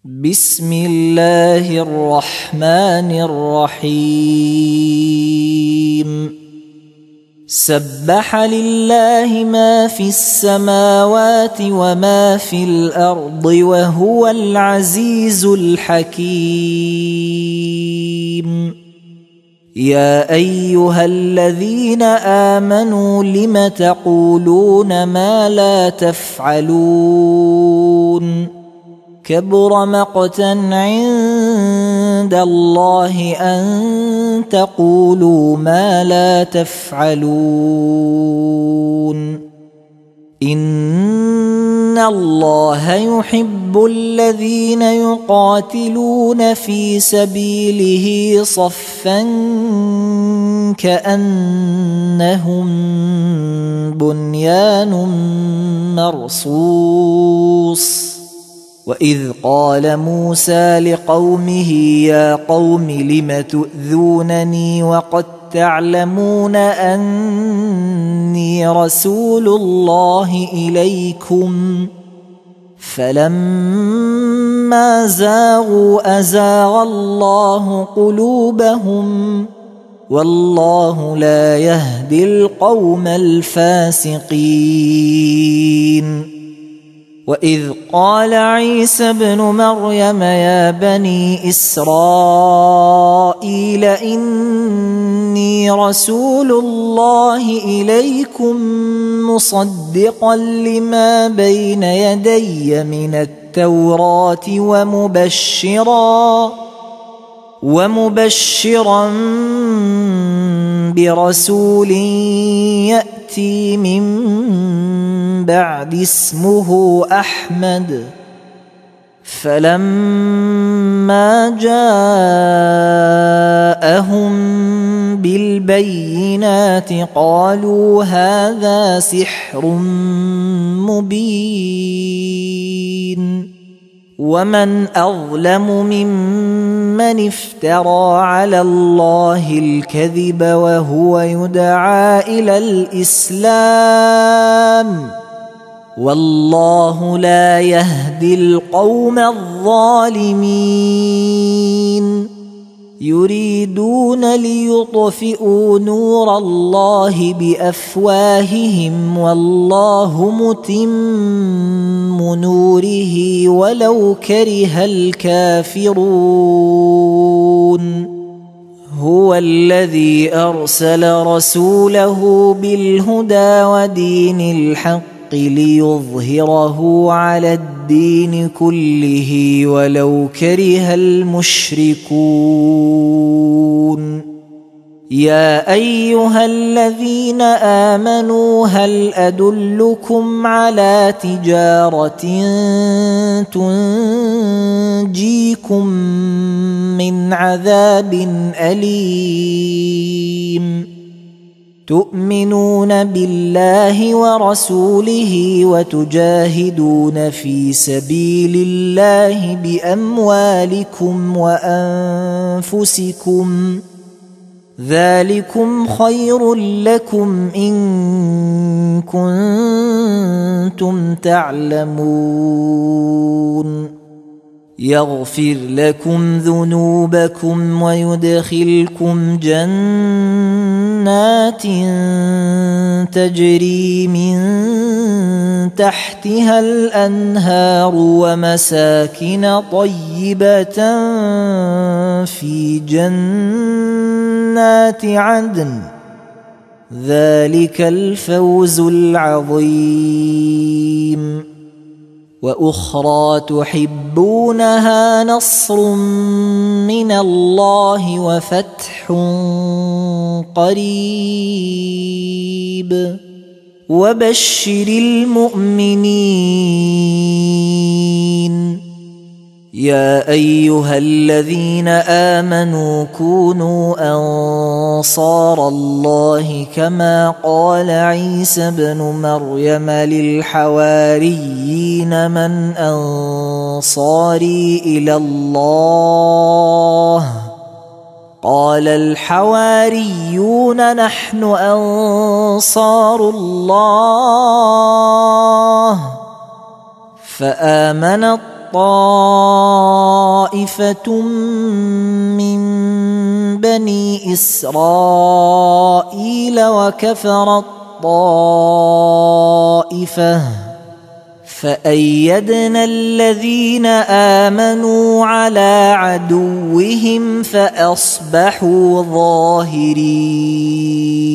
بسم الله الرحمن الرحيم سبح لله ما في السماوات وما في الأرض وهو العزيز الحكيم يا أيها الذين آمنوا لم تقولون ما لا تفعلون كبر مقتا عند الله أن تقولوا ما لا تفعلون إن الله يحب الذين يقاتلون في سبيله صفا كأنهم بنيان مرصوص وإذ قال موسى لقومه يا قوم لم تؤذونني وقد تعلمون أني رسول الله إليكم فلما زاغوا أزاغ الله قلوبهم والله لا يهدي القوم الفاسقين وإذ قال عيسى ابن مريم يا بني إسرائيل إني رسول الله إليكم مصدقا لما بين يدي من التوراة ومبشرا برسول يأتي من بعد اسمه أحمد فلما جاءهم بالبينات قالوا هذا سحر مبين ومن أظلم ممن افترى على الله الكذب وهو يدعى إلى الإسلام والله لا يهدي القوم الظالمين يريدون ليطفئوا نور الله بأفواههم والله متم نوره ولو كره الكافرون هو الذي أرسل رسوله بالهدى ودين الحق ليظهره على الدين كله ولو كره المشركون يا أيها الذين آمنوا هل أدلكم على تجارة تنجيكم من عذاب أليم تؤمنون بالله ورسوله وتجاهدون في سبيل الله بأموالكم وأنفسكم ذلكم خير لكم إن كنتم تعلمون يغفر لكم ذنوبكم ويدخلكم جنات تجري من تحتها الأنهار ومساكن طيبة في جنات عدن ذلك الفوز العظيم وأخرى تحبونها نصر من الله وفتح قريب وبشر المؤمنين يا أيها الذين آمنوا كونوا أنصار الله كما قال عيسى ابن مريم للحواريين من أنصاري إلى الله قال الحواريون نحن أنصار الله فآمنت طائفة طائفة من بني إسرائيل وكفرت طائفة فأيدنا الذين آمنوا على عدوهم فأصبحوا ظاهرين.